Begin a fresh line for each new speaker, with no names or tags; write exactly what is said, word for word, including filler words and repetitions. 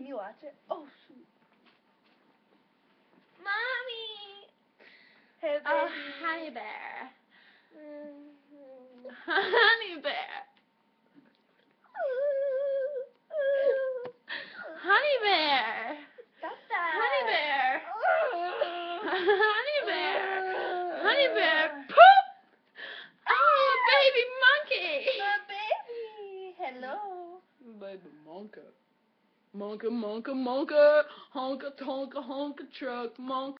you watch it? Oh, shoot. Mommy! Hey, baby.
Oh, honey bear.
Mm-hmm.
Honey bear. Honey bear.
Stop that.
Honey bear.
Oh.
Honey bear. Honey bear. Poop! Oh, baby monkey.
My baby. Hello.
Baby monkey. Monkey, monkey, monkey. Honka, tonka, honka, truck, monkey.